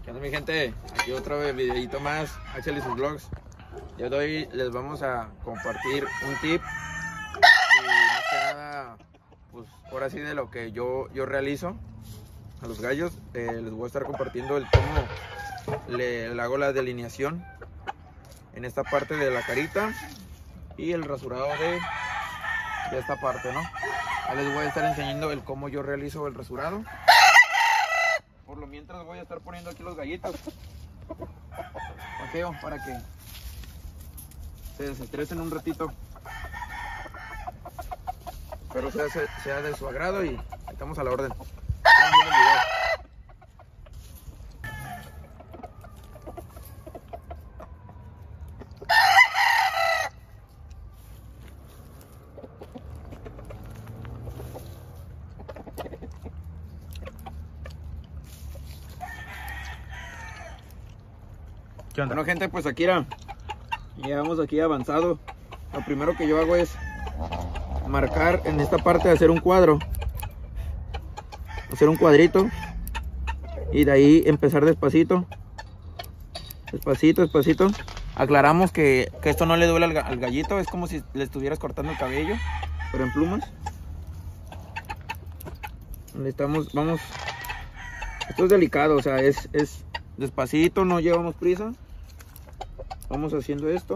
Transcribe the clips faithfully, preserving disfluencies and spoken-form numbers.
¿Qué onda, mi gente? Aquí otro videito más, Axel y sus vlogs. Y hoy les vamos a compartir un tip y más que nada, pues ahora sí de lo que yo, yo realizo a los gallos. Eh, les voy a estar compartiendo el cómo le, le hago la delineación en esta parte de la carita y el rasurado de, de esta parte, ¿no? Ahí les voy a estar enseñando el cómo yo realizo el rasurado. Por lo mientras voy a estar poniendo aquí los gallitos. Paqueo para que se desestresen un ratito. Espero sea, sea de su agrado y estamos a la orden. ¿Qué onda? Bueno, gente, pues aquí era, llegamos aquí avanzado. Lo primero que yo hago es marcar en esta parte, hacer un cuadro, hacer un cuadrito y de ahí empezar despacito, despacito, despacito. Aclaramos que, que esto no le duele al, al gallito, es como si le estuvieras cortando el cabello, pero en plumas. Estamos, vamos, esto es delicado, o sea, es, es despacito, no llevamos prisa. Vamos haciendo esto.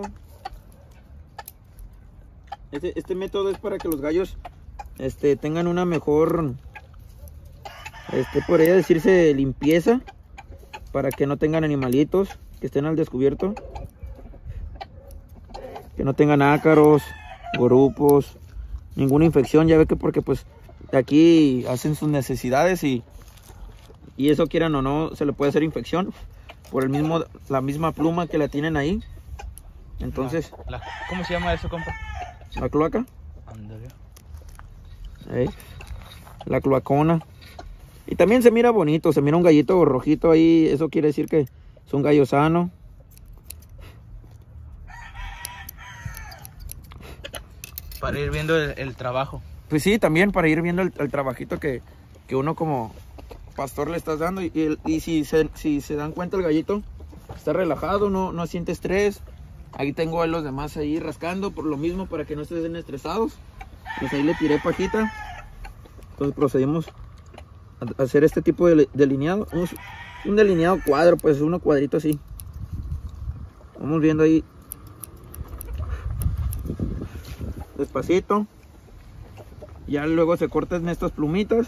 Este, este método es para que los gallos este, tengan una mejor, este, podría decirse, limpieza, para que no tengan animalitos que estén al descubierto, que no tengan ácaros, gorupos, ninguna infección. Ya ve que porque pues de aquí hacen sus necesidades y, y eso, quieran o no, se le puede hacer infección por el mismo, la misma pluma que la tienen ahí. Entonces, La, la, ¿cómo se llama eso, compa? La cloaca. Ándale. Ahí. La cloacona. Y también se mira bonito, se mira un gallito rojito ahí. Eso quiere decir que es un gallo sano. Para ir viendo el, el trabajo. Pues sí, también para ir viendo el, el trabajito que, que uno como pastor le estás dando. Y, y, y si, se, si se dan cuenta, el gallito está relajado, no, no siente estrés. Ahí tengo a los demás ahí rascando por lo mismo, para que no estén estresados. Pues ahí le tiré pajita. Entonces procedimos a hacer este tipo de delineado. Un, un delineado cuadro, pues uno cuadrito así. Vamos viendo ahí. Despacito. Ya luego se cortan estas plumitas.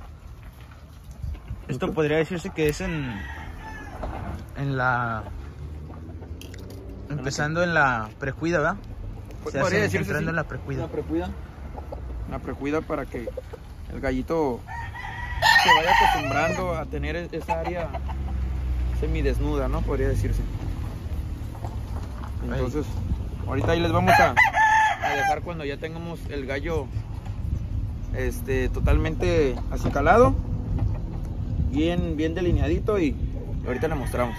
Esto podría decirse que es en en la empezando en la precuida, ¿verdad? Pues Se podría hace decirse, entrando sí. en la precuida. Una precuida. Una precuida para que el gallito se vaya acostumbrando a tener esa área semidesnuda, ¿no? Podría decirse. Entonces, ahí. Ahorita ahí les vamos a, a dejar cuando ya tengamos el gallo este totalmente acicalado, bien, bien delineadito, y ahorita le mostramos.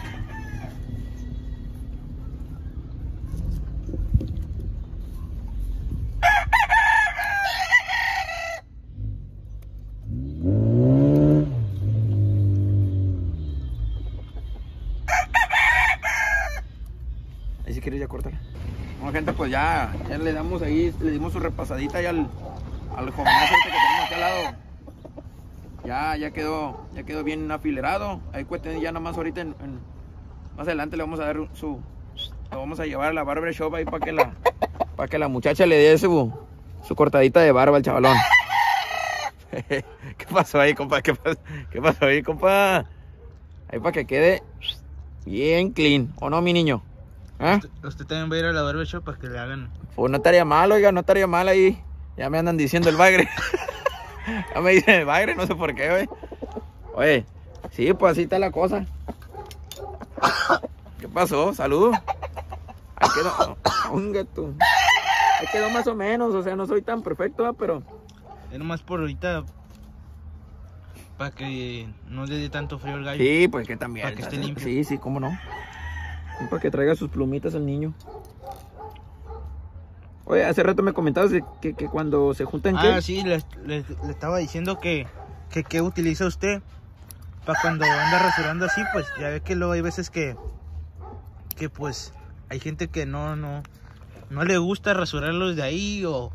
Ahí si quieres ya córtala. Bueno, gente, pues ya, ya le damos ahí, le dimos su repasadita ya al, al jovenazo este que tenemos aquí al lado. Ya, ya quedó, ya quedó bien afilerado. Ahí cuenten ya nomás ahorita en, en, más adelante le vamos a dar su, lo vamos a llevar a la barber shop ahí para que la, para que la muchacha le dé su, su cortadita de barba al chavalón. ¿Qué pasó ahí, compa? ¿Qué pasó, ¿Qué pasó ahí, compa? Ahí para que quede bien clean, ¿o no, mi niño? ¿Ah? Usted, usted también va a ir a la barbershop para que le hagan. Pues no estaría mal, oiga, no estaría mal ahí. Ya me andan diciendo el bagre. Ya me dicen el bagre, no sé por qué, oye. Oye, sí, pues así está la cosa. ¿Qué pasó? Salud. Ahí quedó. Un gato. Ahí quedó más o menos, o sea, no soy tan perfecto, ¿eh? Pero Es nomás por ahorita, para que no le dé tanto frío al gallo. sí, pues que también. Para que esté limpio. Sí, sí, cómo no. Y para que traiga sus plumitas el niño. Oye, hace rato me comentabas de que, que cuando se juntan... Ah, ¿qué? sí, le, le, le estaba diciendo que, que, que utiliza usted para cuando anda rasurando así, pues ya ve que luego hay veces que, que pues hay gente que no, no, no le gusta rasurarlos de ahí o,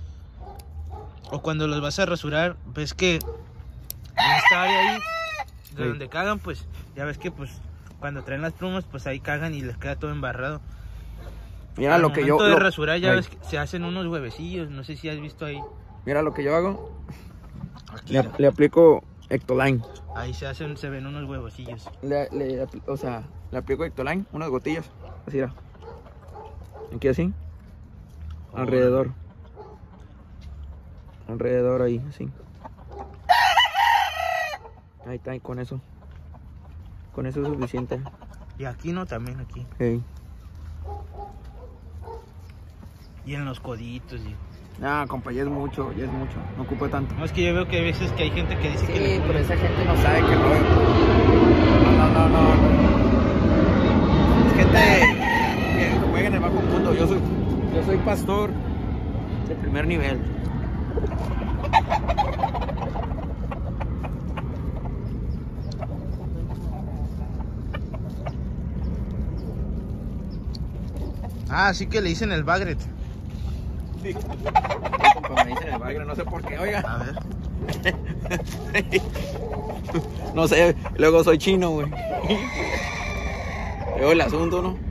o cuando los vas a rasurar, ves que en esta área ahí, de Sí. donde cagan, pues ya ves que pues cuando traen las plumas, pues ahí cagan y les queda todo embarrado. Mira Al lo que yo... momento de lo- rasurar ya Ey, ves que se hacen unos huevecillos, no sé si has visto ahí. Mira lo que yo hago. Aquí, Le, mira. le aplico Ectoline. Ahí se hacen, se ven unos huevecillos. Le, le apl- o sea, le aplico Ectoline, unas gotillas. Así era. Aquí así. Alrededor. Alrededor ahí, así. Ahí está, y con eso. Con eso es suficiente. Y aquí no, también aquí. Hey. Y en los coditos. Y... Ah, compa, ya es mucho, ya es mucho. No ocupa tanto. No, es que yo veo que hay veces que hay gente que dice Sí, que le... pero esa gente no sabe que rollo. No, no, no, no. Es gente que juega en el bajo mundo. Yo soy, yo soy pastor de primer nivel. Ah, así que le dicen el bagret. Sí. Compa, me dicen el bagre, no sé por qué, oiga. A ver. No sé, luego soy chino, güey. Veo el asunto, ¿no?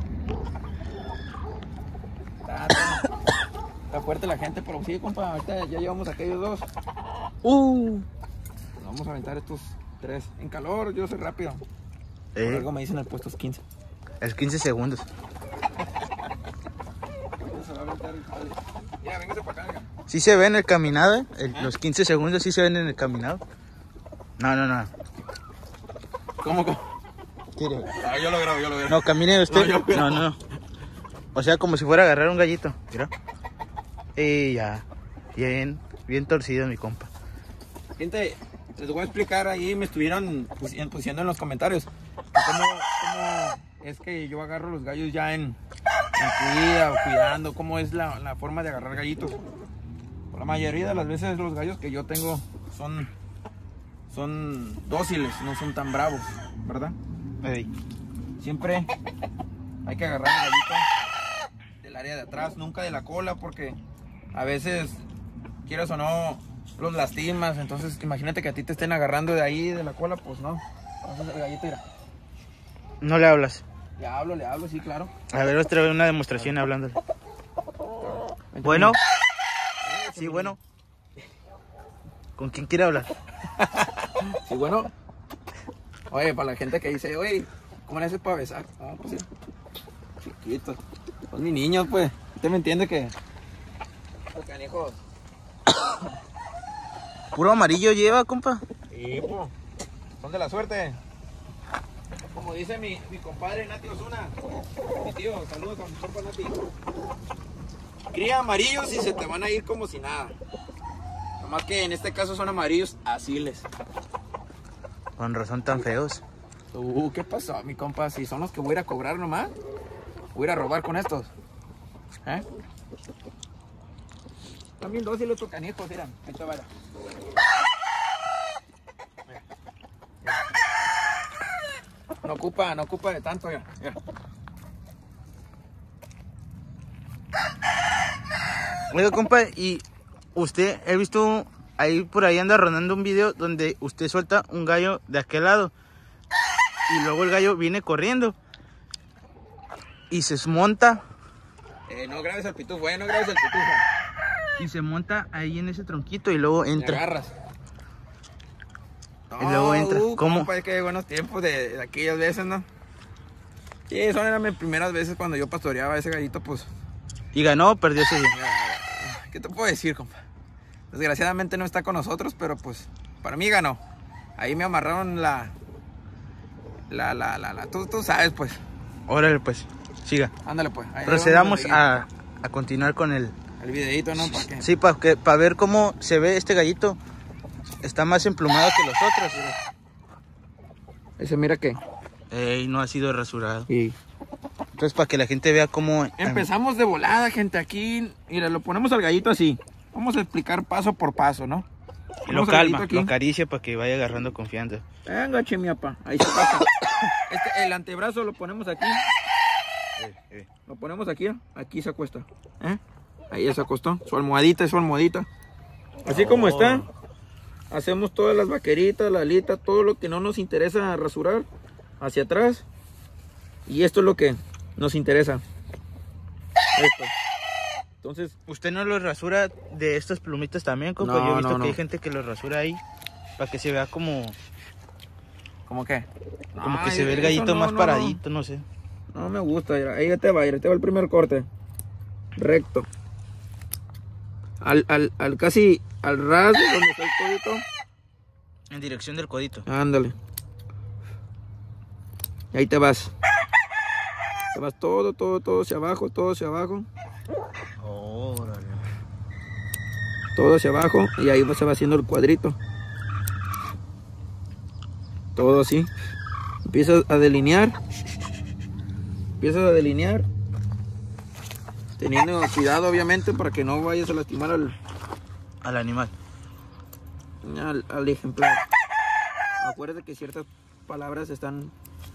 Está, está- está fuerte la gente, pero sí, compa, ahorita ya llevamos aquellos dos. Uh. Vamos a aventar estos tres. En calor, yo soy rápido. Por Eh, algo me dicen el puestos quince. es quince segundos. Se va a aventar el jale. Mira, véngase para acá, venga. Sí se ve en el caminado, ¿eh? El- los quince segundos sí se ven en el caminado. No, no, no. ¿Cómo, cómo? Tire. Ah, yo lo grabo, yo lo grabo. No, camine usted. No, yo- No, no, no. O sea, como si fuera a agarrar un gallito. Mira. Y ya. Bien, bien torcido mi compa. Gente, les voy a explicar ahí, me estuvieron pusi- pusiendo en los comentarios cómo, cómo es que yo agarro los gallos ya en, en cuida o cuidando, cómo es la, la forma de agarrar gallitos. La mayoría de las veces los gallos que yo tengo son, son dóciles, no son tan bravos, ¿verdad? Ey. Siempre hay que agarrar el gallito del área de atrás, nunca de la cola, porque a veces, quieras o no, los lastimas. Entonces imagínate que a ti te estén agarrando de ahí, de la cola, pues no. Entonces el gallito, mira, No le hablas. le hablo, le hablo, sí, claro. A ver, otra vez una demostración hablándole. Vente Bueno. conmigo. Sí, bueno. ¿Con quién quiere hablar? Sí, bueno. Oye, para la gente que dice, oye, ¿cómo le haces para besar? Ah, pues sí. Chiquitos. Son mis niños, pues. ¿Usted me entiende que? Los canijos. Puro amarillo lleva, compa. Sí, pues. Son de la suerte. Como dice mi, mi compadre Nati Osuna. Mi tío, saludos a mi compa Nati. Cría amarillos y se te van a ir como si nada. Nomás que en este caso son amarillos aziles. Con razón tan feos. Uh, ¿qué pasó, mi compa? Si son los que voy a ir a cobrar nomás. Voy a ir a robar con estos. ¿Eh? También dos y los canijos, mira. Ahí te vaya. No ocupa, no ocupa de tanto ya. ya. Oiga, compa, y usted, he visto ahí por ahí anda rondando un video donde usted suelta un gallo de aquel lado y luego el gallo viene corriendo y se monta Eh, no grabes el pitufo, eh, no grabes el pitufo. y se monta ahí en ese tronquito y luego Me entra. agarras. Y luego entra. Uh, ¿Cómo? compa, es que buenos tiempos de, de aquellas veces, ¿no? Sí, son eran mis primeras veces cuando yo pastoreaba a ese gallito, pues. Y ganó o perdió ese día. ¿Qué te puedo decir, compa? Desgraciadamente no está con nosotros, pero pues para mí ganó. Ahí me amarraron la... La, la, la, la... Tú, tú sabes, pues. Órale, pues, siga. Ándale, pues. Ahí Procedamos vamos a, a continuar con el... El videito, ¿no? ¿Para qué? Sí, para que para ver cómo se ve este gallito. Está más emplumado que los otros. Ese mira que... Ey, no ha sido rasurado. Sí. Entonces, para que la gente vea cómo... Empezamos de volada, gente. Aquí, mira, lo ponemos al gallito así. Vamos a explicar paso por paso, ¿no? Y lo calma, lo acaricia para que vaya agarrando confianza. Venga, chemiapa, ahí se pasa. Este, el antebrazo lo ponemos aquí. Eh, eh. Lo ponemos aquí, aquí se acuesta. ¿Eh? Ahí se acostó. Su almohadita, su almohadita. Así oh. como está. Hacemos todas las vaqueritas, la alita, todo lo que no nos interesa rasurar hacia atrás. Y esto es lo que nos interesa. Esto. Entonces, ¿usted no lo rasura de estas plumitas también, compa? No, yo he visto no, no. que hay gente que lo rasura ahí para que se vea como... ¿Cómo qué? Como Ay, que se ve el gallito no, más no, paradito, no. no sé. No me gusta, ahí te va, ahí te va el primer corte. Recto. Al, al, al casi al ras de donde está el codito. En dirección del codito. Ándale. Y ahí te vas. Te vas todo, todo, todo hacia abajo, todo hacia abajo. Órale. Todo hacia abajo y ahí se va haciendo el cuadrito. Todo así. Empiezas a delinear. Empiezas a delinear. Teniendo cuidado obviamente para que no vayas a lastimar al, al animal. Al, al ejemplar. Acuérdate que ciertas palabras están...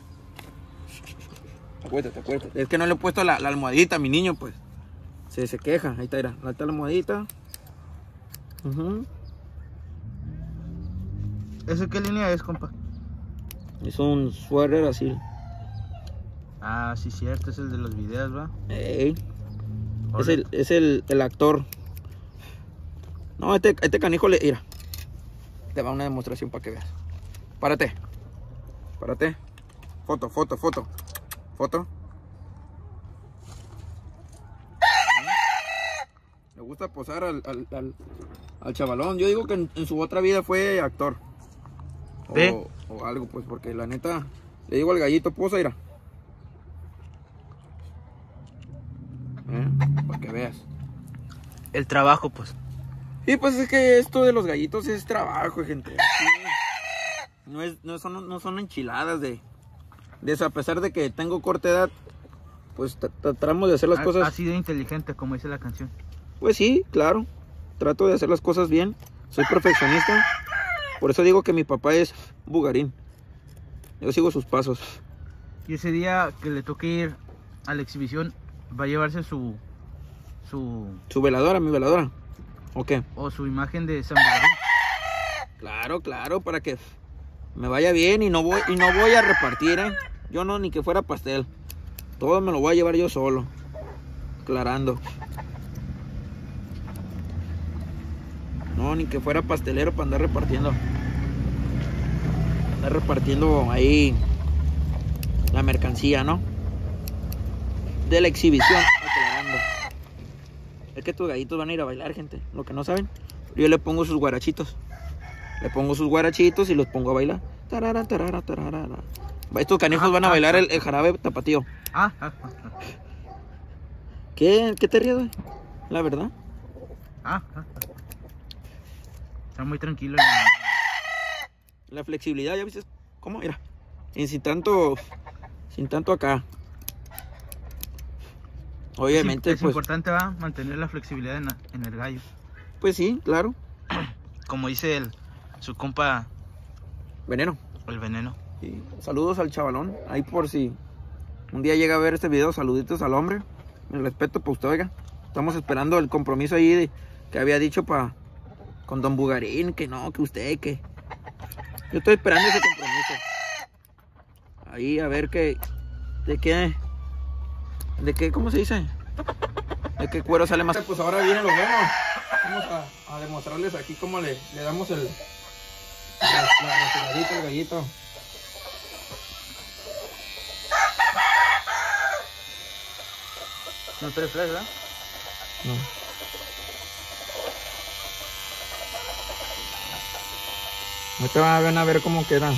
Acuérdate, acuérdate. Es que no le he puesto la, la almohadita a mi niño, pues. Se, se queja. Ahí está, mira. Ahí está la almohadita. Uh-huh. ¿Ese qué línea es, compa? Es un suéter así. Ah, sí, cierto. Es el de los videos, ¿va? Ey. Es, el, es el, el actor. No, este, este canijo le... Mira. Te va una demostración para que veas. Párate. Párate. Foto, foto, foto. Foto. Le gusta posar al, al, al, al chavalón. Yo digo que en, en su otra vida fue actor. O, o algo, pues, porque la neta... Le digo al gallito, posa, mira. ¿Eh? Para que veas. El trabajo, pues. Y pues es que esto de los gallitos es trabajo, gente. Aquí no, es, no, son, no son enchiladas de, de eso. A pesar de que tengo corta edad, pues tratamos de hacer las cosas... Así de inteligente, como dice la canción. Pues sí, claro. Trato de hacer las cosas bien. Soy perfeccionista. Por eso digo que mi papá es bugarín. Yo sigo sus pasos. Y ese día que le toque ir a la exhibición, va a llevarse su... Su, su veladora, mi veladora. ¿O qué? O su imagen de San Bugarín. Claro, claro, para que me vaya bien y no voy, y no voy a repartir, ¿eh? Yo no, ni que fuera pastel. Todo me lo voy a llevar yo solo. Aclarando. No, ni que fuera pastelero para andar repartiendo. Andar repartiendo ahí la mercancía, ¿no? De la exhibición, aclarando. Es que tus gallitos van a ir a bailar, gente. Lo que no saben, yo le pongo sus guarachitos. Le pongo sus guarachitos y los pongo a bailar. Tarara, tarara, tarara. Estos canijos ah, van a bailar ah, el, el jarabe tapatío. Ah, ah, ah, ah. ¿Qué? ¿Qué te ríes, güey? La verdad. Ah, ah, ah. Está muy tranquilo. La flexibilidad, ¿ya viste? ¿Cómo? Mira. Y sin tanto... Sin tanto acá. Obviamente, es, es pues... importante, va, mantener la flexibilidad en, en el gallo. Pues sí, claro. Como dice el, su compa... Veneno. El veneno. Sí. Saludos al chavalón. Ahí por si un día llega a ver este video, saluditos al hombre. Mi respeto para usted, oiga. Estamos esperando el compromiso ahí de, que había dicho para con don Bugarín, que no, que usted, que... Yo estoy esperando ese compromiso. Ahí a ver qué... ¿De qué? ¿De qué? ¿Cómo se dice? ¿De qué cuero sale más? Pues ahora vienen los buenos. Vamos a, a demostrarles aquí cómo le, le damos el... La, la rasuradita al gallito. No trae flash, ¿verdad? No. Ahorita van a ver cómo queda.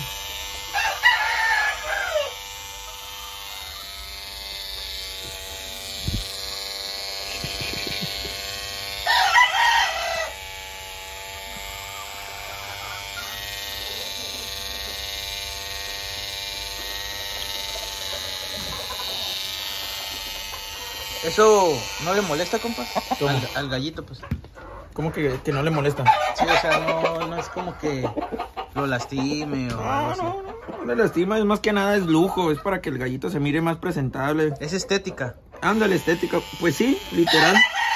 ¿Eso no le molesta, compa? Al, al gallito, pues. ¿Cómo que, que no le molesta? Sí, o sea, no, no es como que lo lastime o algo No, así. no, no, no le lastima, es más que nada es lujo, es para que el gallito se mire más presentable. Es estética. Ándale, estética, pues sí, literal.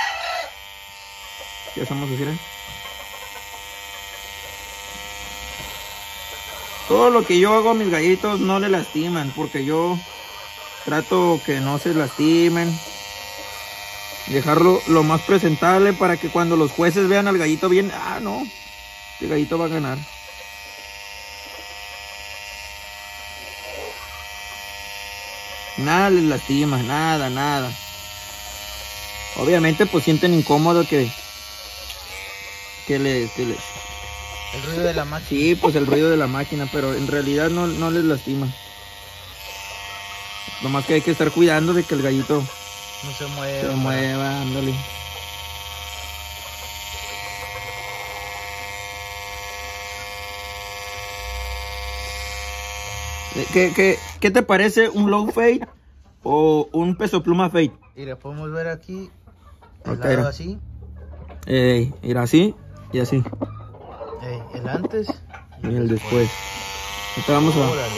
¿Qué hacemos decir? ¿Eh? Todo lo que yo hago a mis gallitos no le lastiman, porque yo trato que no se lastimen. Dejarlo lo más presentable para que cuando los jueces vean al gallito bien, ah, no, este gallito va a ganar. Nada les lastima, nada, nada. Obviamente pues sienten incómodo que que les, que les... El ruido de la máquina. Sí, pues el ruido de la máquina, pero en realidad no, no les lastima. Nomás que hay que estar cuidando de que el gallito no se mueva. se mueva, ándale. ¿Qué, qué, ¿Qué te parece un low fade o un peso pluma fade? Mira, podemos ver aquí el Ok, lado era. así, Eh, ir así y así. eh, el antes Y el después. Ahorita vamos a, Órale.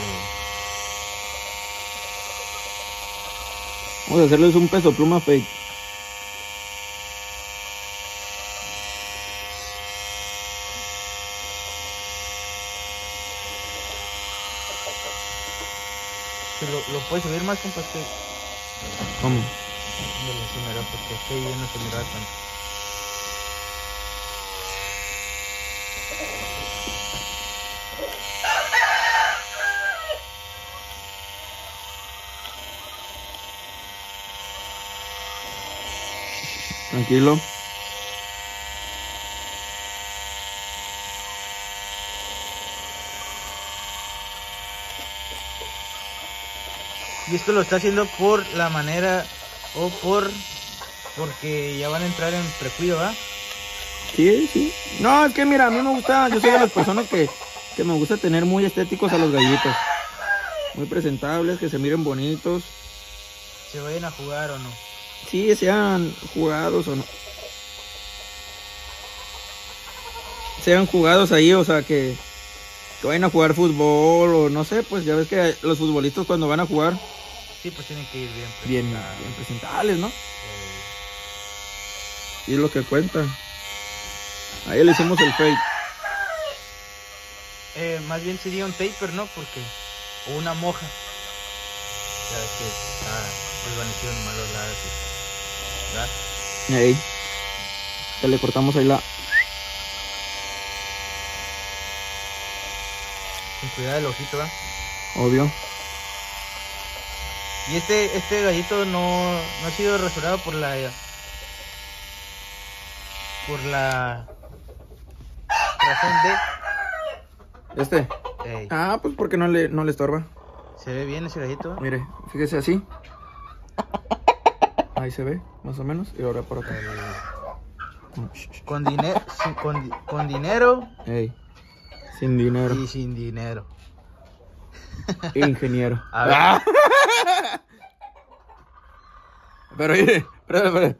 vamos a hacerles un peso pluma fade. Si lo, lo puedes subir más, compa, que ¿Cómo? no lo enseñará porque este video no se miraba tanto. Tranquilo. Y esto lo está haciendo por la manera o por porque ya van a entrar en precuido, ¿va? Sí, sí. No, es que mira, a mí me gusta, yo soy de las personas que, que me gusta tener muy estéticos a los gallitos. Muy presentables, que se miren bonitos. Se vayan a jugar o no. Sí, sean jugados o no. Sean jugados ahí, o sea, que, que vayan a jugar fútbol o no sé, pues ya ves que los futbolistas cuando van a jugar, Sí, pues tienen que ir bien. bien, presentados. bien presentables, ¿no? Eh, Y es lo que cuenta. Ahí le hicimos el fake. eh, más bien sería un taper, ¿no? Porque o una moja. Ya ves que está desvanecido en malos lados. ¿Verdad? Ahí. Ya le cortamos ahí la... Con cuidado el ojito, ¿va? Obvio. Y este, este gallito no, no ha sido rasurado por la... Por la... razón Este. de... Ey, Ah, pues porque no le, no le estorba. ¿se ve bien ese gallito? Mire, fíjese así. Ahí se ve, más o menos. Y ahora por acá. Con, dinero con, di- con dinero Ey. Sin dinero. y sin dinero. Ingeniero. A ver. Ah. Pero mire, espérate, espérate.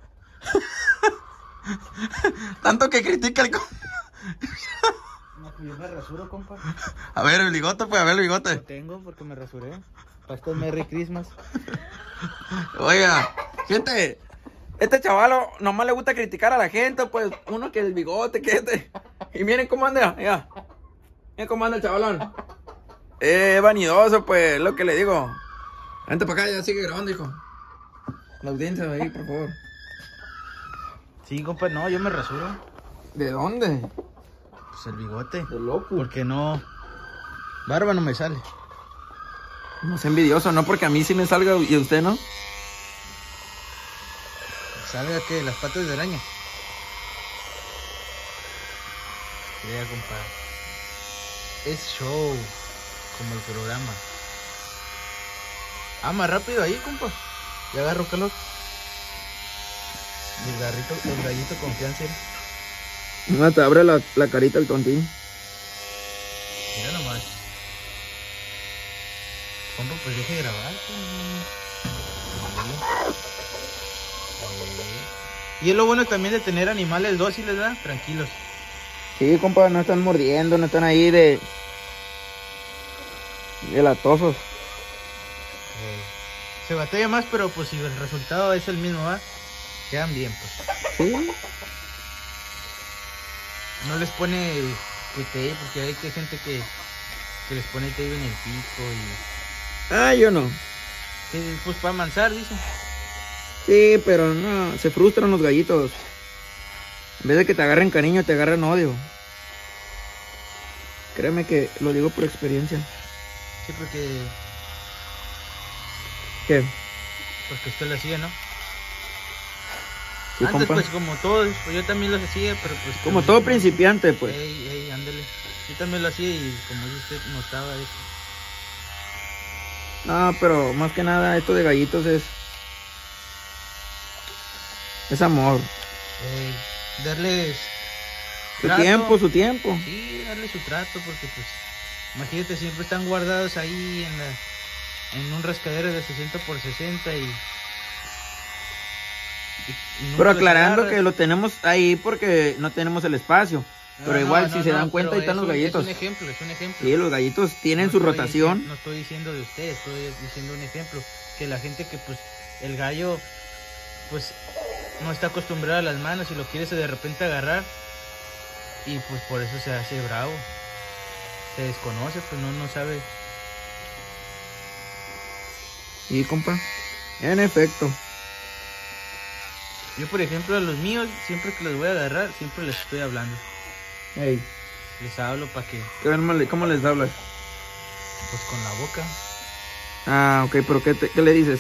Tanto que critica el... co- No, pues yo me rasuro, compa. A ver el bigote, pues, a ver el Lo bigote. tengo porque me rasuré. Para esto es Merry Christmas. Oiga, gente, este chavalo nomás le gusta criticar a la gente, pues, uno que el bigote, que este. Y miren cómo anda, ya. Miren cómo anda el chavalón. Eh, vanidoso, pues, lo que le digo. Vente para acá, ya sigue grabando, hijo. La audiencia de ahí, por favor. Sí, compa, no, yo me rasuro. ¿De dónde? Pues el bigote. De loco. Porque no... Barba no me sale. No es envidioso, no porque a mí sí me salga y a usted no. ¿Salga qué? Las patas de araña. Crea, compa. Es show. Como el programa. Ah, más rápido ahí, compa. Ya agarro calor. El garrito, el gallito confianza. No, te abre la, la carita el tontín. Mira nomás. Compa, pues deje de grabar. Y es lo bueno también de tener animales dóciles, ¿verdad? Tranquilos. Sí, compa, no están mordiendo, no están ahí de... de latosos. Eh, se batalla más, pero pues si el resultado es el mismo, ¿va? Quedan bien, pues. Sí. No les pone que tape, porque hay que gente que, que les pone tape en el pico y... Ah, yo no. que, pues para amansar, dicen. Sí, pero no, se frustran los gallitos. En vez de que te agarren cariño, te agarran odio. Créeme que lo digo por experiencia. Sí, porque... ¿Qué? porque usted lo hacía, ¿no? Sí, Antes, compa. pues como todos, pues yo también los hacía, pero pues... Como también- todo principiante, pues. Ey, ey, ándale. Yo también lo hacía y como dice usted, notaba eso. No, pero más que nada esto de gallitos es... es amor. Ey, darles... Su trato. tiempo, su tiempo. Sí, darle su trato, porque pues... imagínate, siempre están guardados ahí en la... en un rascadero de sesenta por sesenta y... y- y nunca Pero los aclarando agarras. que lo tenemos ahí porque no tenemos el espacio. No, Pero no, igual, no, si se no, dan cuenta, pero ahí están es los un- gallitos. Es un ejemplo, es un ejemplo. Sí, los gallitos tienen No su estoy rotación. dici- no estoy diciendo de usted, estoy diciendo un ejemplo. Que la gente que pues el gallo pues no está acostumbrada a las manos y lo quiere de repente agarrar. Y pues por eso se hace bravo. Se desconoce, pues no, no sabe. Sí, compa. En efecto. Yo por ejemplo a los míos, siempre que los voy a agarrar, siempre les estoy hablando. Ey, Les hablo para que, ¿qué mal- ¿cómo les hablas? pues con la boca. Ah, ok, pero ¿qué, te- qué le dices?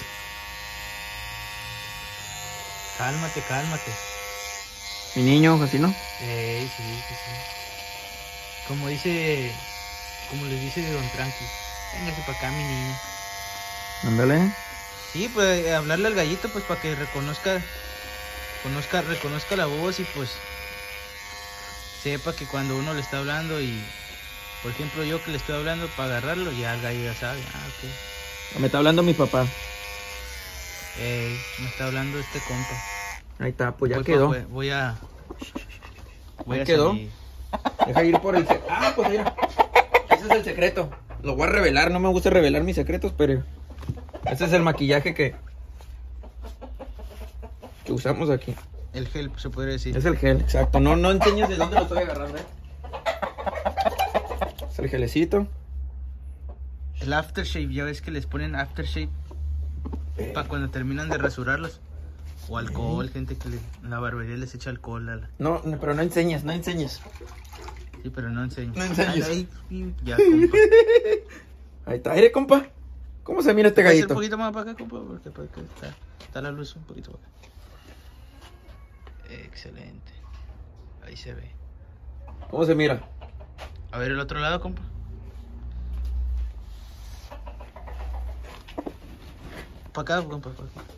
Cálmate, cálmate. Mi niño, así, ¿no? Ey, sí, sí, sí. Como dice, como les dice Don Tranqui, véngase para acá, mi niño. Ándale. Sí, pues eh, hablarle al gallito, pues para que reconozca, conozca, reconozca la voz y pues sepa que cuando uno le está hablando y, por ejemplo, yo que le estoy hablando para agarrarlo, ya el gallo ya sabe, ah, ok. Me está hablando mi papá. Ey, me está hablando este compa. Ahí está, pues ya Voy, quedó. Voy, voy a, voy ¿Ya a quedó? salir. Deja ir por el secreto. Ah, pues mira. Ese es el secreto. Lo voy a revelar. No me gusta revelar mis secretos, pero ese es el maquillaje que que usamos aquí. El gel, se podría decir. Es el gel, exacto. No, no enseñes de dónde lo estoy agarrando, ¿eh? Es el gelecito. El aftershave, ya ves que les ponen aftershave para cuando terminan de rasurarlos. O alcohol, gente que le, en la barbería les echa alcohol. A la... No, no, pero no enseñes, no enseñes. Sí, pero no enseño. No enseñes. Ay, ay, ya, compa. Ahí está, aire, compa. ¿Cómo se mira este ¿Puedes ir gallito? un poquito más para acá, compa? Porque, porque está, está la luz un poquito para acá. Excelente. Ahí se ve. ¿Cómo se mira? A ver el otro lado, compa. Para acá, compa. Para acá.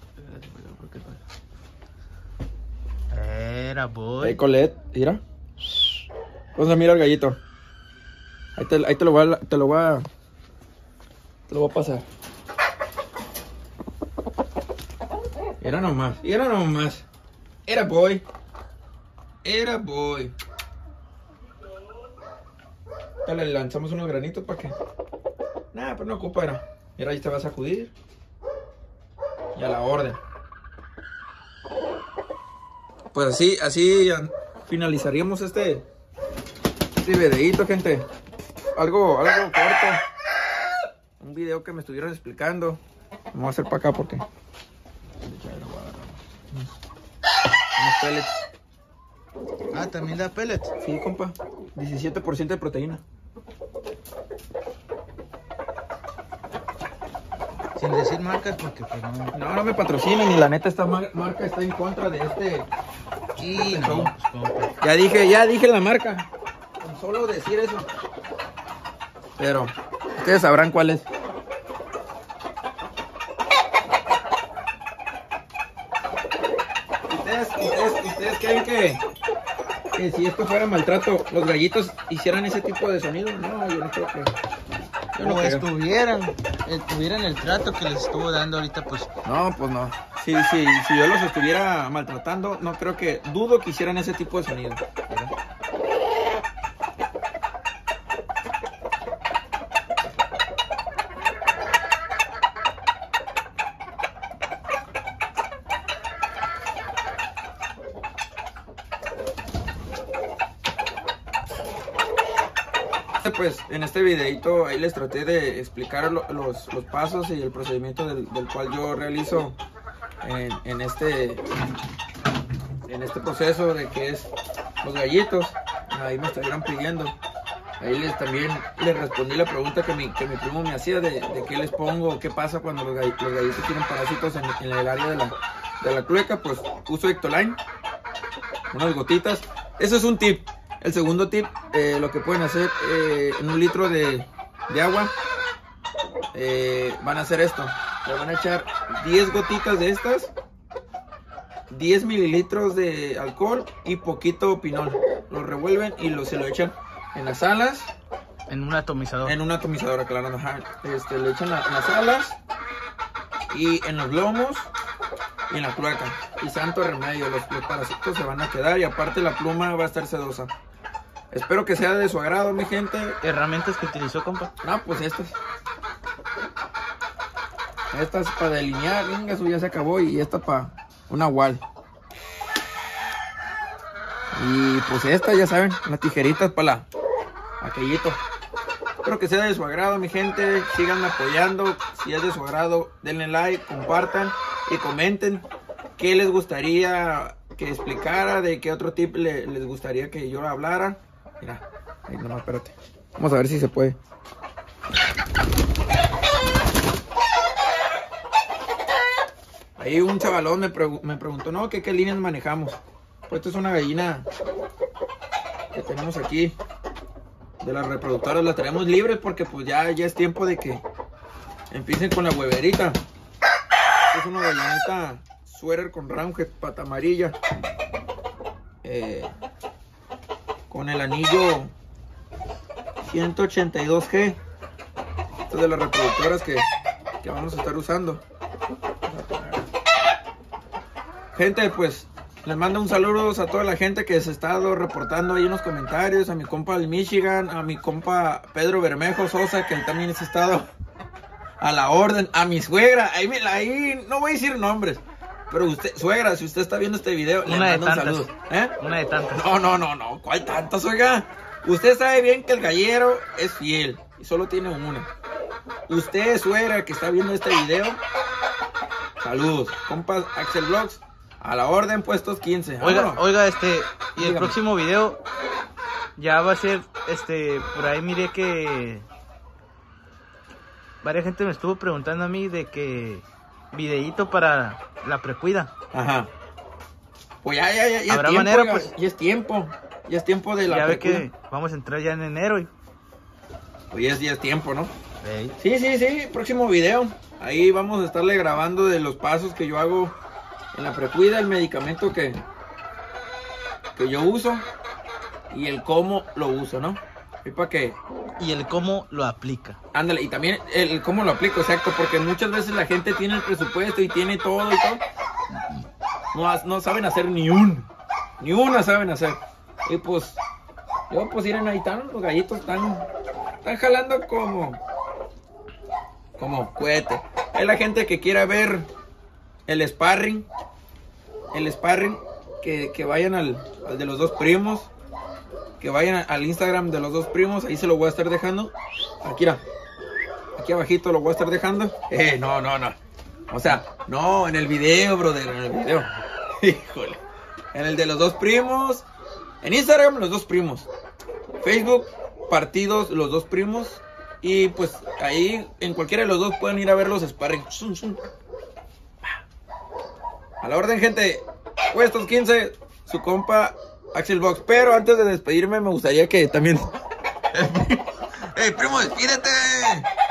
Era, boy. Ahí, Colette, mira. ¿Cómo se mira el gallito? Ahí te, ahí te lo voy a, te lo voy a, te lo voy a pasar. Era nomás, era nomás. Era boy. Era boy. Ya le lanzamos unos granitos para que. Nah, pues no ocupa, era. Mira, ahí te vas a sacudir. Y a la orden. Pues así, así finalizaríamos este, este videíto, gente. Algo, algo corto. Un video que me estuvieron explicando. Vamos a hacer para acá porque unos pellets. Ah, también da pellets. Sí, compa. diecisiete por ciento de proteína. Sin decir marcas porque pues no. No, no me patrocinen y la neta esta mar- marca está en contra de este. Y no, pues, compa. Ya dije, ya dije la marca. Con solo decir eso. Pero ustedes sabrán cuál es. ¿Ustedes, ustedes, ustedes creen que, que si esto fuera maltrato, los gallitos hicieran ese tipo de sonido? No, yo no creo que. Yo no o creo. estuvieran, estuvieran el trato que les estuvo dando ahorita, pues. No, pues no. Sí, sí, si yo los estuviera maltratando, no creo que, dudo que hicieran ese tipo de sonido. ¿Verdad? Pues en este videito ahí les traté de explicar lo, los, los pasos y el procedimiento del, del cual yo realizo en, en este en este proceso de que es los gallitos. Ahí me estuvieron pidiendo, ahí les también les respondí la pregunta que mi, que mi primo me hacía de, de qué les pongo, qué pasa cuando los gallitos, los gallitos tienen parásitos en, en el área de la, de la clueca. Pues uso Ectoline, unas gotitas. Eso es un tip. El segundo tip, eh, lo que pueden hacer eh, en un litro de, de agua, eh, van a hacer esto. Le van a echar diez gotitas de estas, diez mililitros de alcohol y poquito pinol. Lo revuelven y lo, se lo echan en las alas. En un atomizador. En una atomizadora, claro. Ajá. Este, le echan la, en las alas y en los lomos y en la cloaca. Y santo remedio, los, los parásitos se van a quedar y aparte la pluma va a estar sedosa. Espero que sea de su agrado, mi gente. ¿Herramientas que utilizó, compa? No, pues estas. Estas para delinear, venga, eso ya se acabó. Y esta para una wall. Y pues esta, ya saben, las tijeritas para la aquellito. Espero que sea de su agrado, mi gente. Síganme apoyando. Si es de su agrado, denle like, compartan y comenten qué les gustaría que explicara, de qué otro tip le, les gustaría que yo hablara. Mira, ahí nomás, espérate. Vamos a ver si se puede. Ahí un chavalón me, pregu me preguntó, no, que qué líneas manejamos. Pues esta es una gallina que tenemos aquí de las reproductoras. La tenemos libres porque pues ya, ya es tiempo de que empiecen con la hueverita. Esta es una gallinita suéter con roundhead, pata amarilla. Eh... Con el anillo ciento ochenta y dos G. Esta es de las reproductoras que, que vamos a estar usando. Gente, pues les mando un saludo a toda la gente que se ha estado reportando ahí en los comentarios. A mi compa del Michigan, a mi compa Pedro Bermejo Sosa, que también ha estado a la orden. A mi suegra, ahí, ahí no voy a decir nombres. Pero usted, suegra, si usted está viendo este video, le Una de mando un tantas. saludo. ¿Eh? Una de tantas. No, no, no, no. ¿Cuál tantas, oiga? Usted sabe bien que el gallero es fiel y solo tiene una. Usted, suegra, que está viendo este video, saludos. Compas Axel Vlogs, a la orden, puestos quince. Oiga, Vámonos. oiga, este, y el Dígame. próximo video ya va a ser, este, por ahí miré que varias gente me estuvo preguntando a mí de que videíto para la precuida. Ajá. Pues ya, ya, ya, ya ¿Habrá es tiempo, manera, oiga, pues? ya es tiempo. Ya es tiempo de la Ya ve precuela. que vamos a entrar ya en enero y... Pues ya es, ya es tiempo, ¿no? Ey. Sí, sí, sí, próximo video. Ahí vamos a estarle grabando de los pasos que yo hago en la precuida, el medicamento que, que yo uso y el cómo lo uso, ¿no? Y para que, Y el cómo lo aplica. ándale, y también el cómo lo aplico, exacto, porque muchas veces la gente tiene el presupuesto y tiene todo y todo. No, ha- no saben hacer ni un, ni una saben hacer. Y pues, yo pues miren, ahí están los gallitos, están, están jalando como, como cohete. Hay la gente que quiera ver el sparring, el sparring, que, que vayan al, al de los dos primos, que vayan al Instagram de los dos primos, ahí se lo voy a estar dejando. Aquí, mira, aquí abajito lo voy a estar dejando. Eh, no, no, no. O sea, no, en el video, brother, en el video. Híjole. En el de los dos primos. En Instagram, los dos primos. Facebook, partidos, los dos primos. Y pues ahí, en cualquiera de los dos pueden ir a ver los sparring. Zum, zum. A la orden, gente. Puestos quince, su compa Axel Box. Pero antes de despedirme, me gustaría que también... ¡Ey, primo, despídete!